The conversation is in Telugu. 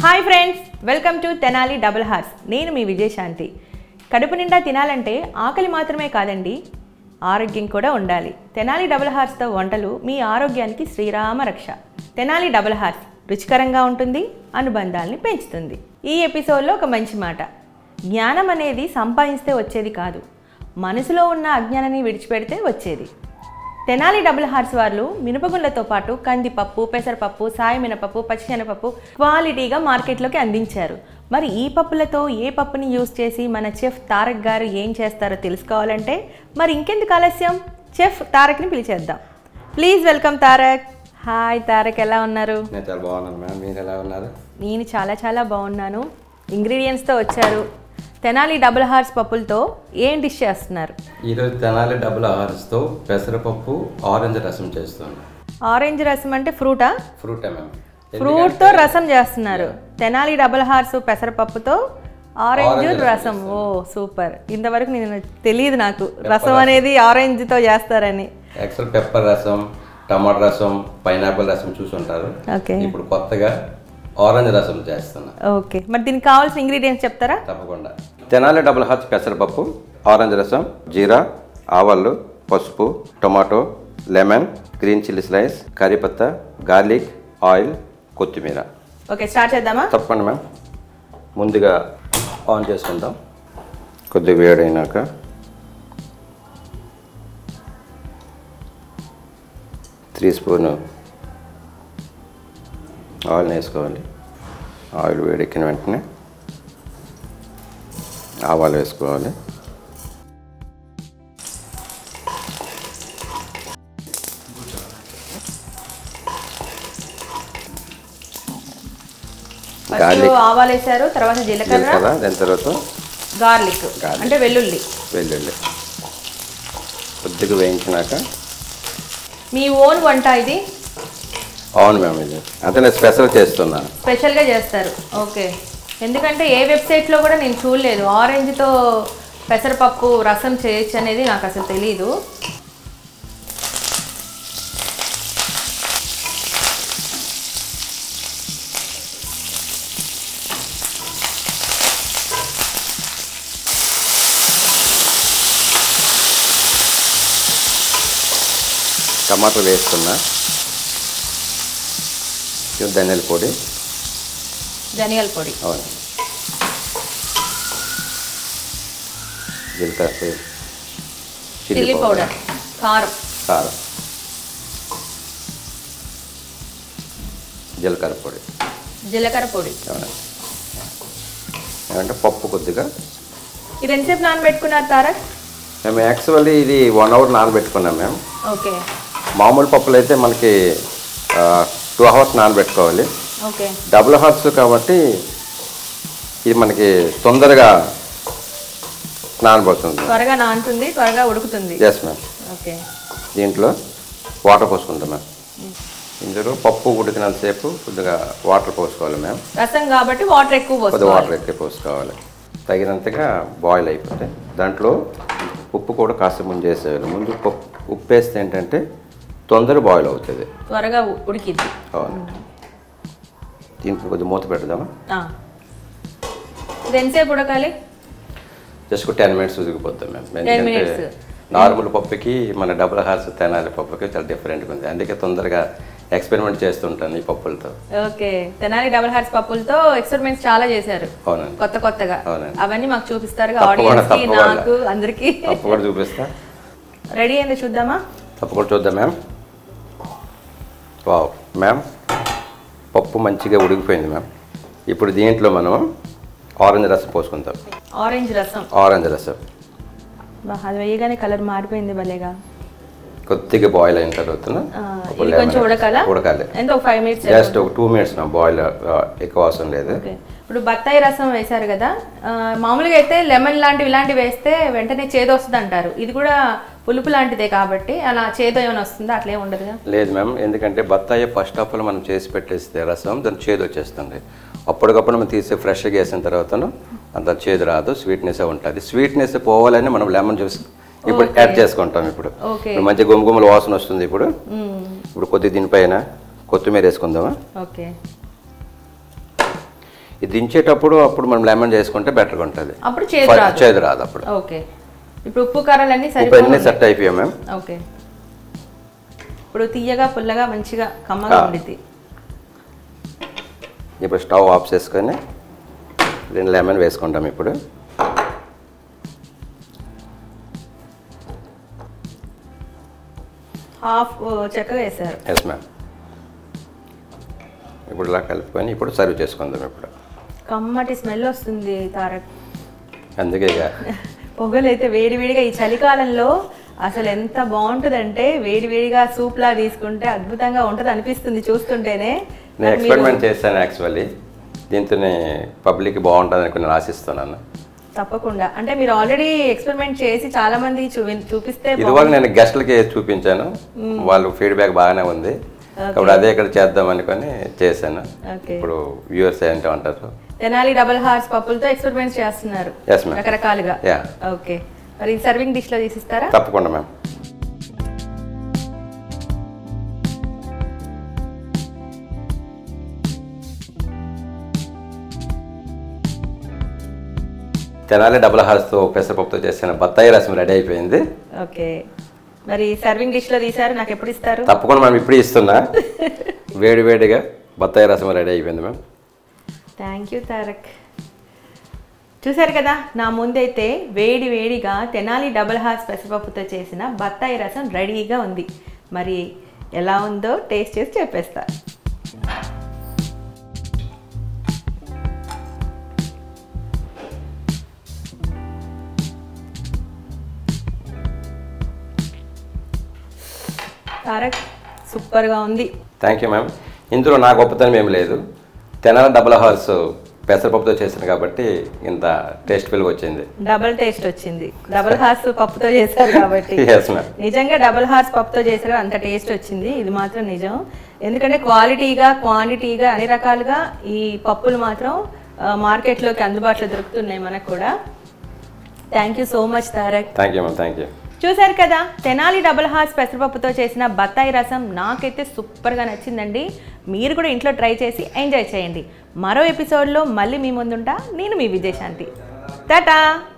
Hi friends, welcome to Tenali double horse. నేను మీ విజయశాంతి. కడుపు నిండా తినాలంటే ఆకలి మాత్రమే కాదండి, ఆరోగ్యం కూడా ఉండాలి. తెనాలి డబుల్ హార్స్తో వంటలు మీ ఆరోగ్యానికి శ్రీరామ రక్ష. తెనాలి డబుల్ హార్స్ రుచికరంగా ఉంటుంది, అనుబంధాలని పెంచుతుంది. ఈ ఎపిసోడ్లో ఒక మంచి మాట. జ్ఞానం అనేది సంపాదిస్తే వచ్చేది కాదు, మనసులో ఉన్న అజ్ఞానాన్ని విడిచిపెడితే వచ్చేది. తెనాలి డబుల్ హార్స్ వాళ్ళు మినపగుండ్లతో పాటు కందిపప్పు, పెసరపప్పు, సాయి మినపప్పు, పచ్చిశనగపప్పు క్వాలిటీగా మార్కెట్లోకి అందించారు. మరి ఈ పప్పులతో ఏ పప్పుని యూజ్ చేసి మన చెఫ్ తారక్ గారు ఏం చేస్తారో తెలుసుకోవాలంటే మరి ఇంకెందుకు ఆలస్యం, చెఫ్ తారక్ని పిలిచేద్దాం. Please welcome Tarak. Hi Tarak, ఎలా ఉన్నారు? నేను చాలా బాగున్నాను మ్యామ్, మీరు ఎలా ఉన్నారు? నేను చాలా బాగున్నాను. ఇంగ్రీడియంట్స్తో వచ్చారు. తెనాలి డబుల్ హార్స్ పప్పులతో ఏం డిష్ చేస్తున్నారు? ఈరోజు తెనాలి డబుల్ హార్స్తో పెసరపప్పు ఆరెంజ్ రసం చేస్తున్నాను. ఆరెంజ్ రసం అంటే ఫ్రూటా? ఫ్రూటే మ్యామ్. ఫ్రూట్తో రసం చేస్తున్నారు. తెనాలి డబుల్ హార్స్ పెసరపప్పుతో ఆరెంజ్ రసం. Oh super. ఇంతవరకు నేను తెలియదు నాకు రసం అనేది ఆరెంజ్తో చేస్తారని. యాక్చువల్ పెప్పర్ రసం, టమాటా రసం, పైనాపిల్ రసం చూసుంటారు. ఇప్పుడు కొత్తగా ఆరెంజ్ రసం చేస్తున్నా. ఓకే, మరి దీనికి కావాల్సిన ఇంగ్రీడియంట్స్ చెప్తారా? తప్పకుండా. తెనాలి డబుల్ హార్స్ పెసరపప్పు, ఆరెంజ్ రసం, జీరా, ఆవాలు, పసుపు, tomato, lemon, green chilli slice, కరిపత్తా, గార్లిక్, ఆయిల్, కొత్తిమీర. ఓకే, స్టార్ట్ చేద్దామా? తప్పకుండా మ్యామ్. ముందుగా ఆన్ చేసుకుందాం. కొద్దిగా వేడైనాక త్రీ స్పూను ఆయిల్ వేసుకోవాలి. ఆయిల్ వేడెక్కిన వెంటనే ఆవాలు వేసుకోవాలి. ఆవాలు వేసారు, తర్వాత జీలకర్ర, దాని తర్వాత గార్లిక్ అంటే వెల్లుల్లి కొద్దిగా వేయించినాక. మీ ఓన్ వంట ఇది? అవును మ్యామ్, ఇది అంటే నేను స్పెషల్ చేస్తున్నాను. స్పెషల్గా చేస్తారు. ఓకే, ఎందుకంటే ఏ వెబ్సైట్లో కూడా నేను చూడలేదు ఆరెంజ్తో పెసరపప్పు రసం చేయొచ్చు అనేది, నాకు అసలు తెలీదు. టమాటో వేస్తున్నా. ధనియాల పొడి. అవును. జీలకర్ర, చిల్లీ పౌడర్, కారం, జీలకర్ర పొడి. అవును. ఏమంటే పప్పు కొద్దిగా. ఇది ఎంతసేపు నానబెట్టుకున్నారు తారక్? మేము యాక్చువల్లీ ఇది 1 అవర్ నానబెట్టుకున్నాం మేము. ఓకే. మామూలు పప్పులు అయితే మనకి 2 అవర్స్ నానబెట్టుకోవాలి. ఓకే. డబుల్ హార్స్ కాబట్టి ఇది మనకి తొందరగా నానబడుతుంది, త్వరగా నానుతుంది, త్వరగా ఉడుకుతుంది. Yes ma'am. ఓకే. దీంట్లో వాటర్ పోసుకుంటాం మ్యామ్. ఇందులో పప్పు ఉడికినంతసేపు కొద్దిగా వాటర్ పోసుకోవాలి మ్యామ్. రసం కాబట్టి వాటర్ ఎక్కువ పోసుకోవాలి. తగినంతగా బాయిల్ అయిపోతే దాంట్లో ఉప్పు కూడా కాస్త ముందేసేయాలి. ముందు ఉప్పు వేస్తే ఏంటంటే తొందరగా బాయిల్ అవుతుంది, త్వరగా ఉడికిద్ది. అవును. దీంట్లో కొద్దిగా మూత పెడదామా? ఇది ఎంతసేపు ఉడకాలి? జస్ట్ 10 మినిట్స్ ఉడికిపోతాం మేము. ఎందుకంటే నార్మల్ పప్పుకి మన డబుల్ హార్స్ తెనాలి పప్పుకి చాలా డిఫరెంట్గా ఉంది, అందుకే తొందరగా ఎక్స్పెరిమెంట్ చేస్తుంటాను ఈ పప్పులతో. ఓకే, తెనాలి డబుల్ హార్స్ పప్పులతో ఎక్స్పెరిమెంట్స్ చాలా చేశారు. అవునండి, కొత్తగా. అవునండి. అవన్నీ మాకు చూపిస్తారు, ఆడియన్స్కి, నాకు, అందరికి. తప్పకుండా చూపిస్తా. రెడీ అయింది, చూద్దామా? తప్పకుండా చూద్దాం మ్యామ్. వావ్ మ్యామ్, పప్పు మంచిగా ఉడికిపోయింది మ్యామ్. ఇప్పుడు దీంట్లో మనం ఆరెంజ్ రసం పోసుకుంటాం. ఆరెంజ్ రసం అది వేయగానే కలర్ మారిపోయింది భలేగా. కొద్దిగా బాయిల్ అయిన తర్వాత కొంచెం ఉడకాలి. ఎంత 5 minutes? Just 2 minutes ma'am. Boil ఎక్కువ అవసరం లేదు. ఇప్పుడు బత్తాయి రసం వేశారు కదా, మామూలుగా అయితే లెమన్ ఇలాంటివి వేస్తే వెంటనే చేదు వస్తుంది అంటారు. ఇది కూడా పులుపు లాంటిదే కాబట్టి అలా చేదు ఏమైనా వస్తుందా? అట్లే ఉండదుగా? లేదు మ్యామ్, ఎందుకంటే బత్తాయి ఫస్ట్ ఆఫ్ ఆల్ మనం చేసి పెట్టేస్తే రసం దాని చేదు వచ్చేస్తుంది. అప్పటికప్పుడు మనం తీసి ఫ్రెష్గా వేసిన తర్వాత అంత చేదు రాదు, స్వీట్నెస్ ఉంటుంది. స్వీట్నెస్ పోవాలని మనం లెమన్ జ్యూస్ ఇప్పుడు యాడ్ చేసుకుంటాం. ఇప్పుడు మంచి గుమగుమల వాసన వస్తుంది. ఇప్పుడు కొద్దిగా దీనిపైన కొత్తిమీర వేసుకుందామా? ఓకే. ఇది దించేటప్పుడు అప్పుడు మనం లెమన్ చేసుకుంటే బెటర్గా ఉంటుంది. అప్పుడు చేదు రాదు అప్పుడు. ఓకే, ఇప్పుడు ఉప్పు కారాలన్నీ అన్నీ సెట్ అయిపోయాం మ్యామ్. ఓకే, ఇప్పుడు తీయగా పుల్లగా మంచిగా కమ్మగా ఉండిద్ది. ఇప్పుడు స్టవ్ ఆఫ్ చేసుకొని దీన్ని లెమన్ వేసుకుంటాం. ఇప్పుడు హాఫ్ చక్కగా వేసారు. Yes ma'am. ఇప్పుడు ఇలా కలుపుకొని ఇప్పుడు సర్వ్ చేసుకుందాం. ఇప్పుడు కమ్మటి స్మెల్ వస్తుంది తారక్. అందుకే పొగలు అయితే వేడివేడిగా ఈ చలికాలంలో అసలు ఎంత బాగుంటుందంటే వేడివేడిగా సూప్లా తీసుకుంటే అద్భుతంగా ఉంటుంది అనిపిస్తుంది చూస్తుంటేనే. నేను ఎక్స్పెరిమెంట్ చేశాను యాక్చువల్లీ. దీంతోనే పబ్లిక్ బాగుంటుంది అని నేను ఆశిస్తున్నాను. తప్పకుండా, అంటే మీరు ఆల్రెడీ ఎక్స్పెరిమెంట్ చేసి చాలా మంది చూపిస్తే ఇదివరకు నేను గెస్ట్లకి చూపించాను, వాళ్ళు ఫీడ్బ్యాక్ బాగానే ఉంది. కాబట్టి అదే ఇక్కడ చేద్దాం అనుకొని చేశాను. ఇప్పుడు వ్యూవర్స్ ఏంటో అంటారు. తెనాలి డబుల్ హార్స్ పప్పులతో ఎక్స్పెరిమెంట్స్ చేస్తున్నారు రకరకాలుగా. ఓకే, మరి సర్వింగ్ డిష్ లో తీసిస్తారా? తప్పకుండా మ్యామ్. తెనాలి డబుల్ హార్స్తో పెసరపప్పుతో చేసిన బత్తాయి రసం రెడీ అయిపోయింది. ఓకే, మరి సర్వింగ్ డిష్ లో తీసారు, నాకు ఎప్పుడు ఇస్తారు? తప్పకుండా మ్యామ్, ఇప్పుడు ఇస్తున్నా. వేడివేడిగా బత్తాయి రసం రెడీ అయిపోయింది మ్యామ్. Thank you Tarak. చూసారు కదా, నా ముందైతే వేడి వేడిగా తెనాలి డబుల్ హార్స్ పెసరపప్పుతో చేసిన బత్తాయి రసం రెడీగా ఉంది. మరి ఎలా ఉందో టేస్ట్ చేసి చెప్పేస్తా. తారక్, సూపర్గా ఉంది. Thank you ma'am. ఇందులో నా గొప్పతనం ఏమి లేదు. తెనాలి డబుల్ హార్స్ పెసరపప్పుతో చేసింది కాబట్టి ఇంత టేస్ట్ఫుల్గా వచ్చింది. డబుల్ టేస్ట్ వచ్చింది. డబుల్ హార్స్ పప్పుతో చేశారు కాబట్టి నిజంగా డబుల్ హార్స్ పప్పుతో చేశారు అంత టేస్ట్ వచ్చింది. ఇది మాత్రం నిజం. ఎందుకంటే క్వాలిటీగా క్వాంటిటీగా అన్ని రకాలుగా ఈ పప్పులు మాత్రం మార్కెట్లోకి అందుబాటులో దొరుకుతున్నాయి మనకు కూడా. Thank you so much Tarak. Thank you ma'am. Thank you. చూసారు కదా, తెనాలి డబుల్ హార్స్ పెసరపప్పుతో చేసిన బత్తాయి రసం నాకైతే సూపర్గా నచ్చిందండి. మీరు కూడా ఇంట్లో ట్రై చేసి ఎంజాయ్ చేయండి. మరో ఎపిసోడ్లో మళ్ళీ మీ ముందుంటా. నేను మీ విజయశాంతి. టాటా.